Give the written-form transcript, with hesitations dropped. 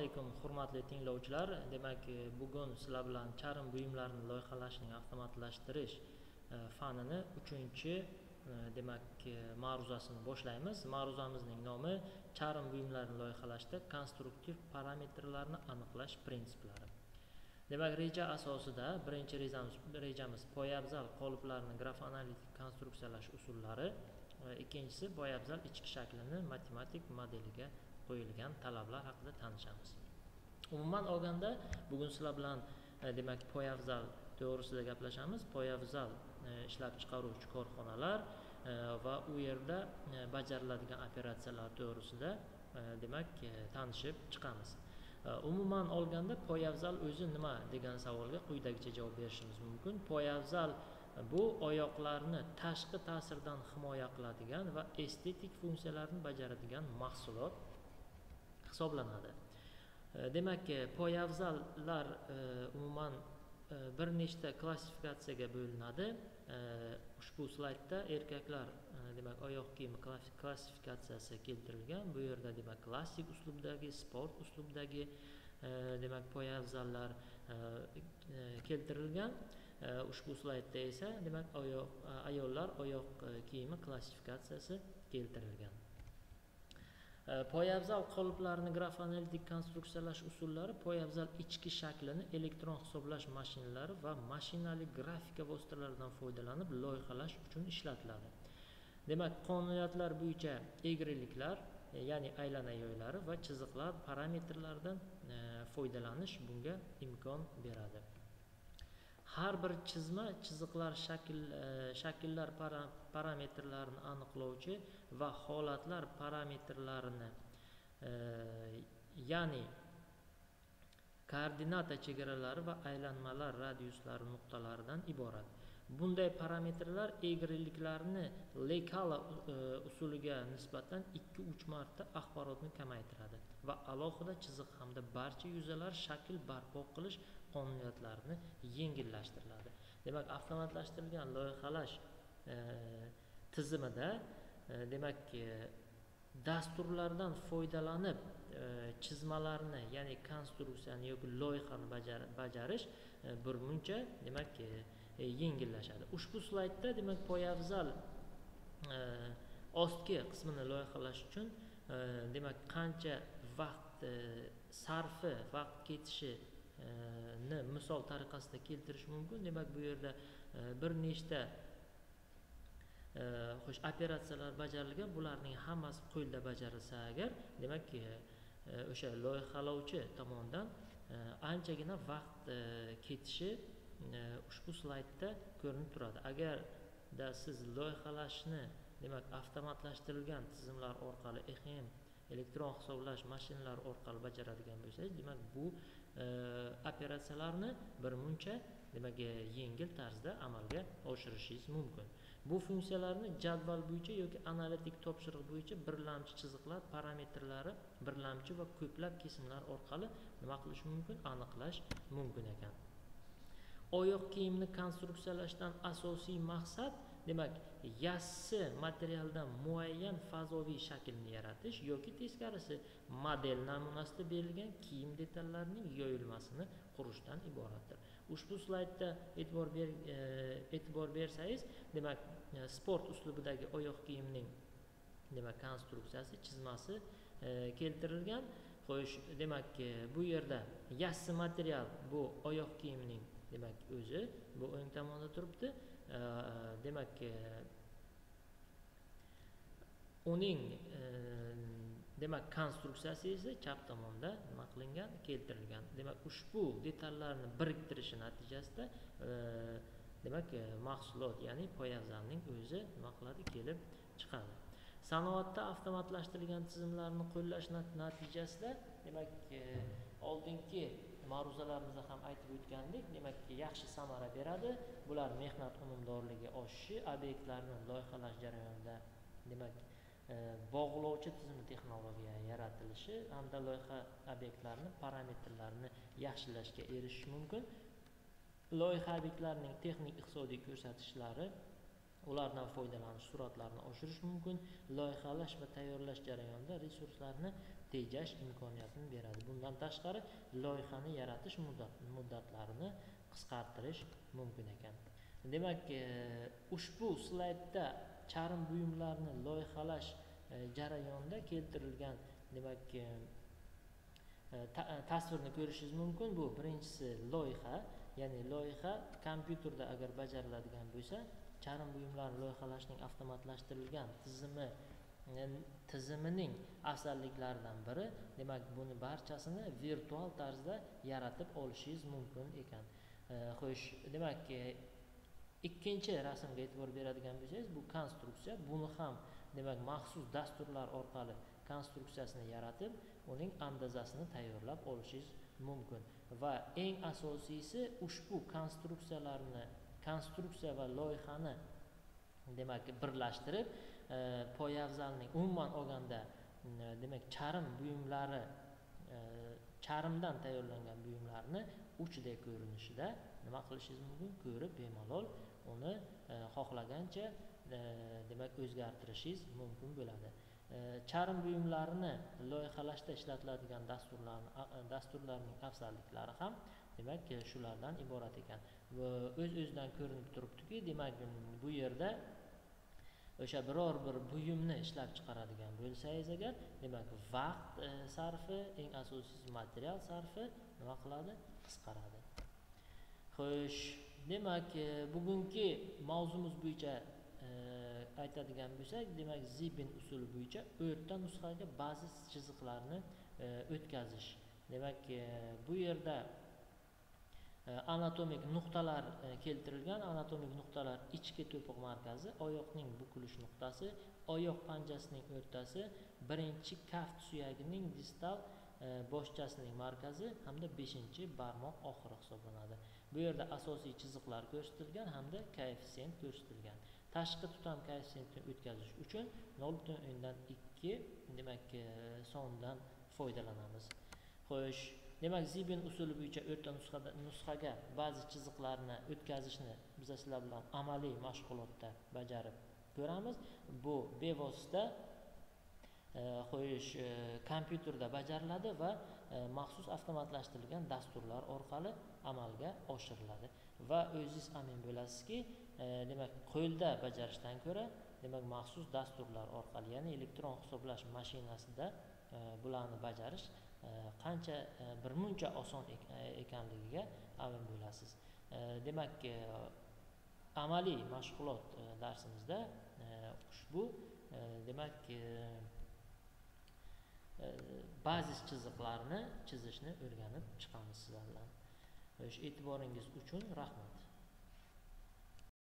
alaykum hurmatli tinglovchilar. Demak, bugun sizlar bilan charm buyumlarini loyihalashning avtomatlashtirish fanini 3-chi demak ma'ruzasini boshlaymiz. Ma'ruzamizning nomi charm buyumlarini loyihalashda konstruktiv parametrlarni aniqlash prinsiplari. Demak, reja asosida birinchi rejamiz poyabzal qoliplarni grafoanalitik konstruksiyalash usullari, ikkinchisi poyabzal ichki shaklini matematik modeliga qo'yilgan talablar haqida tanishamiz. Umuman olganda, bugun sizlar bilan demak poyabzal to'g'risida gaplashamiz. Poyabzal ishlab chiqaruvchi korxonalar va u yerda bajariladigan operatsiyalar to'g'risida demak tanishib chiqamiz. Umuman olganda, poyabzal o'zi nima degan savolga quyidagicha javob berishimiz mumkin. Poyabzal bu oyoqlarni tashqi ta'sirdan himoya qiladigan va estetik funksiyalarni bajaradigan mahsulot hisoblanadi. Demak, poyabzallar umuman bir nechta klassifikatsiyaga bo'linadi. Ushbu slaydda erkaklar demak oyoq kiyimi klassifikatsiyasi keltirilgan. Bu yerda demak klassik uslubdagi, sport uslubdagi demak poyabzallar keltirilgan. Ushbu slaydda esa demak ayollar oyoq kiyimi klassifikatsiyasi keltirilgan. Poyabzal qoliplarini grafoanalitik konstruksiyalash usullari poyabzal ichki shaklini elektron hisoblash mashinalari va mashinali grafika vositalaridan foydalanib loyihalash uchun ishlatiladi. Demak, qonuniyatlar bo'yicha egriliklar, ya'ni aylana yoylari va chiziqlar parametrlaridan foydalanish bunga imkon beradi. Har bir chizma chiziqlar shakllar parametrlarini aniqlovchi va holatlar parametrlarini ya'ni koordinata chegaralari va aylanmalar radiuslari nuqtalaridan iborat. Bunday parametrlar egriliklarni Lekala usuliga nisbatan 2-3 marta axborotni kamaytiradi va alohida chiziq hamda barcha yuzalar shakl barpo qilish qonuniyatlarini yengillashtiradi. Demak, avtomatlashtirilgan loyihalash tizimida demak dasturlardan foydalanib chizmalarni, ya'ni konstruksiyani yoki loyihani bajarish birmuncha demak yengillashadi. Ushbu slaydda demak poyabzal ostki qismini loyihalash uchun demak qancha vaqt sarfi, vaqt ketishi misol tariqasida keltirish mumkin. Demak, bu yerda bir nechta operatsiyalar bajarilgan. Bularning hammasi qo'lda bajarilsa agar, demak o'sha loyihalovchi tomonidan anchagina vaqt ketishi ushbu slaydda ko'rinib turadi. Agarda siz loyihalashni demak avtomatlashtirilgan tizimlar orqali elektron hisoblash mashinalari orqali bajaradigan bo'lsangiz, demak bu operatsiyalarni birmuncha demak yengil tarzda amalga oshirishingiz mumkin. Bu funksiyalarni jadval bo'yicha yoki analitik topshiriq bo'yicha birlamchi chiziqlar parametrlari, birlamchi va ko'plab kesimlar orqali nima qilish mumkin? Aniqlash mumkin ekan. Oyoq kiyimni konstruksiyalashdan asosiy maqsad demak yassi materialdan muayyan fazoviy shaklni yaratish yoki teskarisi model namunasida berilgan kiyim detallarining yoyilmasini qurishdan iboratdir. Ushbu slaydda e'tibor bersangiz, demak sport uslubidagi oyoq kiyimning demak konstruksiyasi, chizmasi keltirilgan. Xo'sh, demak bu yerda yassi material bu oyoq kiyimning demak o'zi bu o'ng tomonda turibdi. Demak uning demak konstruksiyasi esa chap tomonda nima qilingan, keltirilgan. Demak ushbu detallarni biriktirishi natijasida demak mahsulot, ya'ni poyabzalning o'zi nima qiladi, kelib chiqadi. Sanoatda avtomatlashtirilgan tizimlarni qo'llash natijasida demak oldingi ma'ruzalarimizda ham aytib o'tgandik, demak yaxshi samara beradi. Bular mehnat unumdorligi oshishi, obyektlarni loyihalash jarayonida demak bog'lovchi tizim texnologiya yaratilishi hamda loyiha obyektlarini parametrlarini yaxshilashga erishish mumkin. Loyiha obyektlarining texnik iqtisodiy ko'rsatkichlari, ulardan foydalanish sur'atlarini oshirish mumkin. Loyihalash va tayyorlash jarayonida resurslarni tejash imkoniyatini beradi. Bundan Bundan tashqari loyihani yaratish muddatlarini qisqartirish mumkin ekan. Demak, ushbu slaydda charm buyumlarni loyihalash jarayonida keltirilgan demak tasvirni ko'rishingiz mumkin. Bu birinchisi loyiha, ya'ni loyiha kompyuterda agar bajariladigan bo'lsa, charm buyumlarni loyihalashning avtomatlashtirilgan tizimining afzalliklaridan biri, demak buni barchasini virtual tarzda yaratib olishingiz mumkin ekan. Xo'sh, demak ikkinchi rasmga e'tibor beradigan bo'lsangiz, bu konstruksiya. Buni ham demak maxsus dasturlar orqali konstruksiyasini yaratib, uning andazasini tayyorlab olishingiz mumkin. Va eng asosiysi, ushbu konstruksiya va loyihani demak birlashtirib, poyafzalning umuman olganda demak charm buyumlari, charmdan tayyorlangan buyumlarni 3D ko'rinishida nima qilishingiz mumkin? Ko'rib bemalol uni xohlagancha demak o'zgartirishingiz mumkin bo'ladi. Charm buyumlarini loyihalashda ishlatiladigan dasturlarning afzalliklari ham demak shulardan iborat ekan. O'z-o'zidan ko'rinib turibdiki, demak bu yerda o'sha biror bir buyumni ishlab chiqaradigan bo'lsangiz agar, demak vaqt sarfi, eng asosiysi material sarfi nima qiladi? Qisqaradi. Xo'sh, demak bugungi mavzumiz bo'yicha aytadigan bo'lsak, demak Zibin usuli bo'yicha o'rta nusxaga ba'zi chiziqlarni o'tkazish. Demak bu yerda anatomik nuqtalar keltirilgan. Anatomik nuqtalar: ichki to'piq markazi, oyoqning bukilish nuqtasi, oyoq panjasining o'rtasi, birinchi kaft suyagining distal boshchasining markazi hamda 5-barmoq oxiri hisoblanadi. Bu yerda asosiy chiziqlar ko'rsatilgan hamda koeffitsient ko'rsatilgan. Tashqi tutam koeffitsiyentni o'tkazish uchun 0.2 demak sondan foydalanamiz. Xo'sh, demak Zibin usuli bo'yicha o'rta nusxaga ba'zi chiziqlarni o'tkazishni biz sizlar bilan amaliy mashg'ulotda bajarib ko'ramiz. Bu bevosita kompyuterda bajariladi va maxsus avtomatlashtirilgan dasturlar orqali amalga oshiriladi. Va o'zingiz amin bo'lasizki, demak qo'lda bajarishdan ko'ra, demak maxsus dasturlar orqali, ya'ni elektron hisoblash mashinasida bularni bajarish qancha birmuncha oson ekanligiga amin bo'lasiz. Demak amaliy mashg'ulot darsimizda ushbu demak bazis chiziqlarni chizishni o'rganib chiqamiz sizlar bilan. E'tiboringiz uchun rahmat.